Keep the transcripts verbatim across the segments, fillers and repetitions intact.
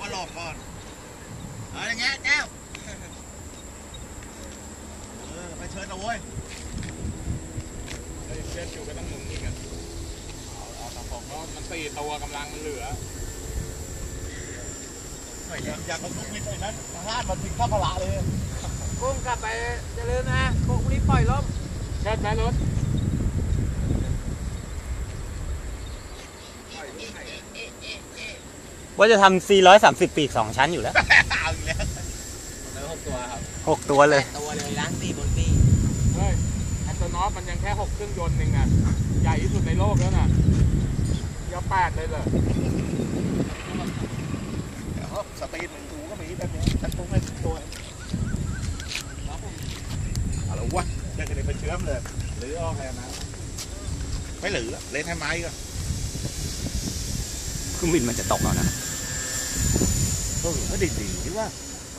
ก็หลอกก่อนเอาอย่างเงี้ยแก้วเออไปเชิญเอาเว้ยเชิญอยู่ก็ต้องหมุนอีกอ่ะเอาเอาตะปองก็มันสี่ตัวกำลังมันเหลืออยากอยากเอาลูกนิดหน่อยนั้นทางลาดมันถึงข้าพละเลยกุ้งกลับไปจะลืมนะกุ้งนี้ปล่อยลมเชิญไปรถว่าจะทำสี่ร้อยสามสิบปีกสองชั้นอยู่แล้วเอาอีกแล้วแล้วหกตัวครับหกตัวเลยตัวเลยล้างตีบนตีเฮ้ยแอนโตนอฟมันยังแค่หกเครื่องยนต์เองอ่ะใหญ่ที่สุดในโลกแล้วน่ะยาวแปดเลยเลยสตีนหนึ่งตัวก็มีแบบนี้ตั้งตัวให้ตัวเอาละวะยังจะได้เป็นเชื้อมเลยหรืออ้อแค่นั้นไม่หรือเล่นให้ไม้ก็เครื่องบินมันจะตกแล้วนะเออก็ดีดีที่ว่า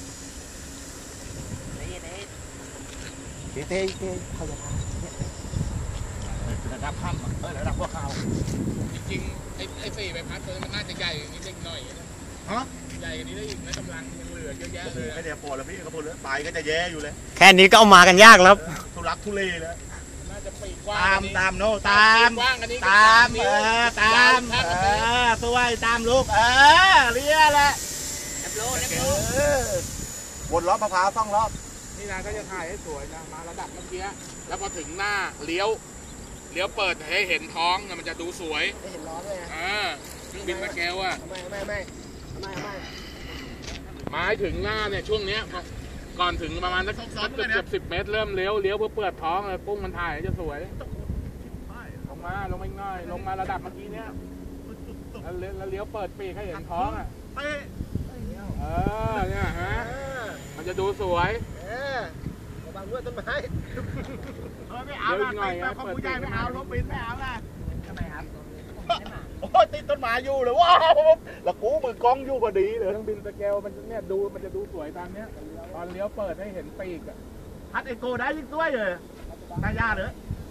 เตะเตะเตะเขาจะทำระดับข้ามเออระดับพวกเขาจริงๆไอ้ไอ้สี่ใบพัดตัวมันน่าจะใหญ่นิดเล็กหน่อยฮะใหญ่กว่านี้ได้อีกนะกำลังยังเหลือเยอะแยะเลยไม่ได้พอแล้วพี่เขาพูดแล้วตายก็จะแย่อยู่เลยแค่นี้ก็เอามากันยากแล้วทุลักทุเลแล้วน่าจะปีกว้างตามตามโน่ตามตามเออตามเออตัวตามลูกเออเรียแหละเนบโลเนบโลวนรอบมะพร้าวต้องรอบนี่นะก็จะถ่ายให้สวยนะมาระดับเมื่อกี้แล้วพอถึงหน้าเลี้ยวเลี้ยวเปิดให้เห็นท้องมันจะดูสวยไม่เห็นล้อเลยอ่าเครื่องบินตะแกวอ่ะไม่ไม่ไม่ไม่ไม่มาให้ถึงหน้าเนี่ยช่วงเนี้ยก่อนถึงประมาณสักเกือบเกือบสิบเมตรเริ่มเลี้ยวเลี้ยวเพื่อเปิดท้องเลยปุ้งมันถ่ายจะสวยลงมาลงมาง่ายลงมาระดับเมื่อกี้เนี้ยแล้วเลี้ยวเปิดปีกให้เห็นท้องอ่ะเออเนี่ยฮะมันจะดูสวยเออบางด้วยต้นไม้ไม่เอาละติดแบบของผู้ใหญ่ไม่เอาลบบินไม่เอาละทำไมครับโอ้ติดต้นไม้อยู่เลยว้าวแล้วกูมือกล้องอยู่พอดีเลยเครื่องบินตะแกวมันเนี่ยดูมันจะดูสวยตามเนี้ยตอนเลี้ยวเปิดให้เห็นปีกอ่ะพัดเอโก้ได้ยิ่งด้วยเลยน่ายากเลย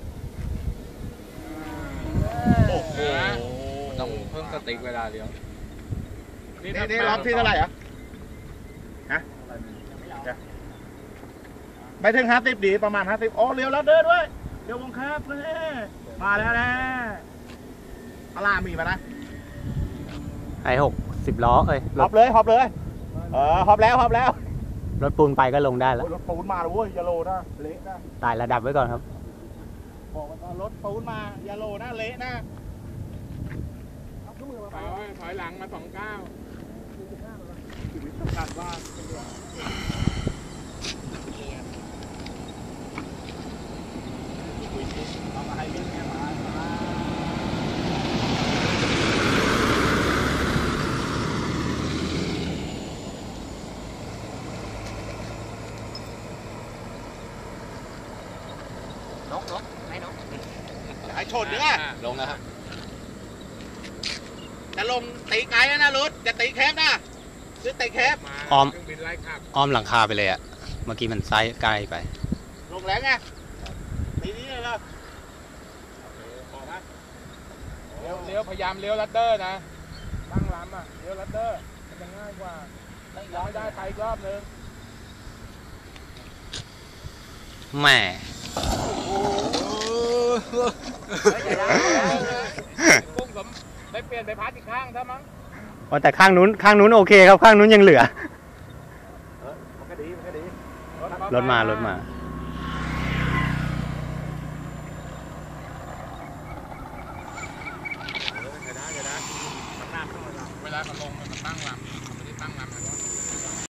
โอ้โหต้องเพิ่มสติ๊กเวลาเลี้ยวนี่นี่รอบที่เท่าไหร่อ่ะฮะไปถึงห้าสิบดีประมาณห้าสิบอ๋อเลี้ยวแล้วเดินด้วยเดี๋ยววงครับมาแล้วนะอาลามีมานะไอหกสิบล้อเอ้ยหอบเลยหอบเลยเออหอบแล้วหอบแล้วรถปูนไปก็ลงได้แล้วรถปูนมาแล้วเว้ยยาโลนะเละนะตายระดับไว้ก่อนครับบอกว่ารถปูนมายาโลนะเละนะถอยถอยหลังมาสองเก้าขาดว่าเอามาให้วิ่งเนี่ยมานกนกให้นกไอ้ชนเนี่ยลงนะครับจะลงตีไกลนะรถจะตีแคบนะซื้อตีแคบอ้อมอ้อมหลังคาไปเลยอะเมื่อกี้มันไซส์ใกล้ไปลงแล้วไงตีนี้เลยล่ะเลี้ยวเลี้ยวพยายามเลี้ยวลัดเดอร์นะตั้งลำอ่ะเลี้ยวลัดเดอร์มันจะง่ายกว่าร้อยได้ไปอีกรอบนึงแม่กุ้งผมได้เปลี่ยนไปพัดอีกข้างซะมั้งแต่ข้างนู้นข้างนู้นโอเคครับข้างนู้นยังเหลือมันก็ดีมันก็ดีรถมารถมาเวลาเขาลงมันตั้งลำมันไม่ได้ตั้งลำ